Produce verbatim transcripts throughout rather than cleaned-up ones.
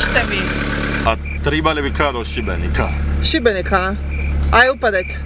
Kažite mi. A trebali bi kada od Šibenika? Šibenika? Aj, upadajte.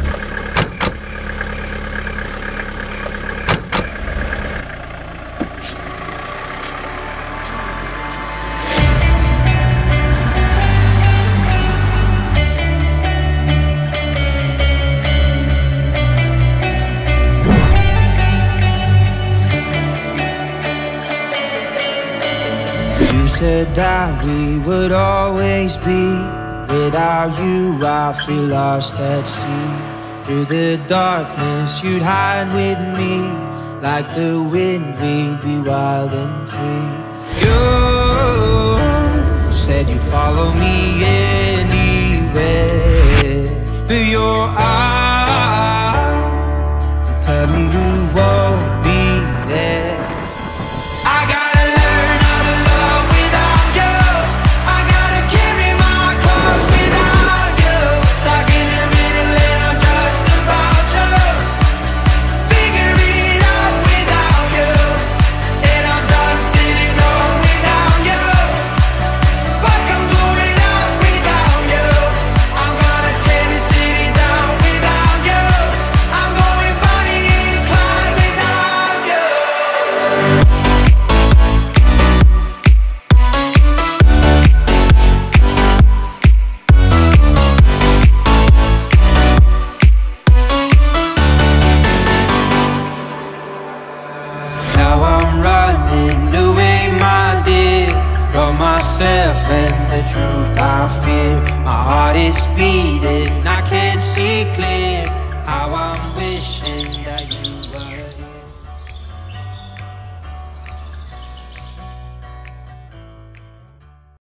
Said that we would always be. Without you I feel lost at sea. Through the darkness you'd hide with me. Like the wind we'd be wild and free. You said you'd follow me anywhere. But your eyes tell me you won't be there. And the truth I fear, my heart is beating, I can't see clear how I'm wishing